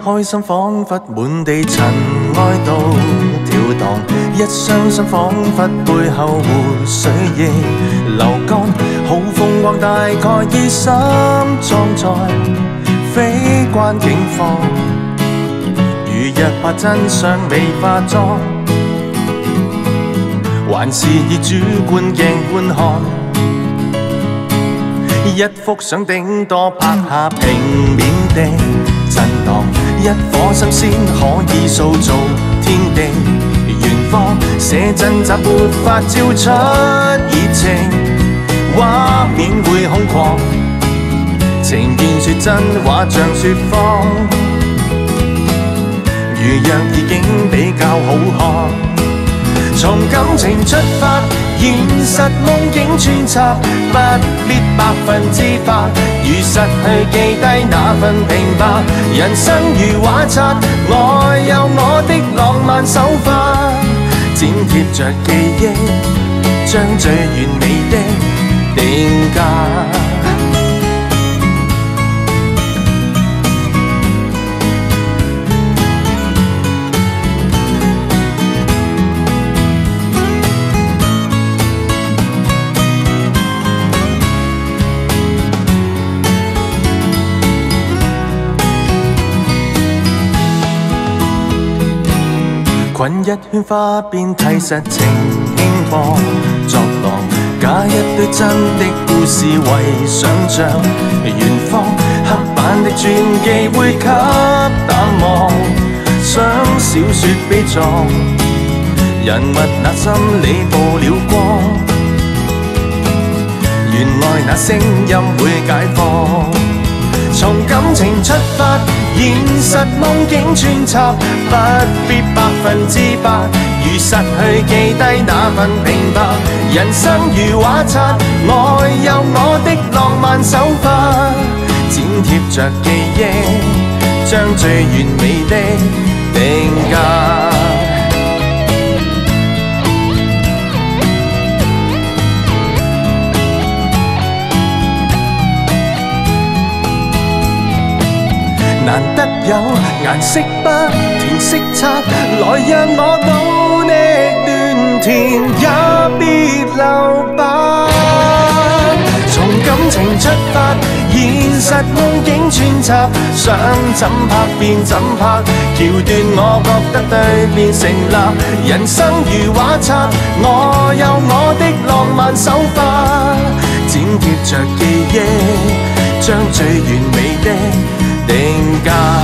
開心彷彿滿地塵埃都跳蕩，一傷心彷彿背後湖水亦流乾，好風光大概已深裝在非關境況，如若怕真相未化妝，還是以主觀鏡觀看，一幅相頂多拍下平面的震盪，一顆心先可以塑造天地遠方，寫真集沒法照出熱情，畫面會空曠，情願說真話像說謊，如若已經比較好看，從感情出發，現實夢境穿插，不必100%，如實去記低那份平白。人生如畫冊，我有我的浪漫手法，剪貼着記憶，將最完美的定格。困一圈花邊睇實情輕波作浪，假一堆真的故事為想像，遠方黑板的傳記會給淡忘，想小說悲壯，人物那心理曝了光，原來那聲音會解放，從感情出發，現實夢境穿插，不必100%，如實去記低那份平白。人生如畫冊，我有我的浪漫手法，剪貼着記憶，將最完美的定格。難得有顏色筆填色冊，來讓我倒溺亂填，也別留白。從感情出發，現實夢境穿插，想怎拍便怎拍，橋段我覺得對便成立。人生如畫冊，我有我的浪漫手法，剪貼着記憶，將最完美的定格。